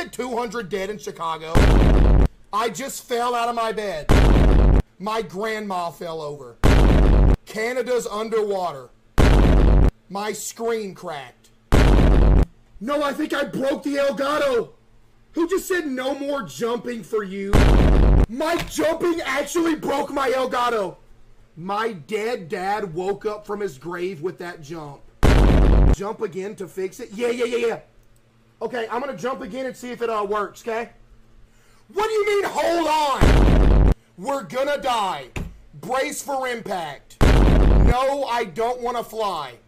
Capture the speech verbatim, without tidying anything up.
said two hundred dead in Chicago. I just fell out of my bed. My grandma fell over. Canada's underwater. My screen cracked. No, I think I broke the Elgato. Who just said no more jumping for you? My jumping actually broke my Elgato. My dead dad woke up from his grave with that jump. Jump again to fix it? Yeah, yeah, yeah, yeah. Okay, I'm going to jump again and see if it uh, works, okay? What do you mean, hold on? We're gonna die. Brace for impact. No, I don't want to fly.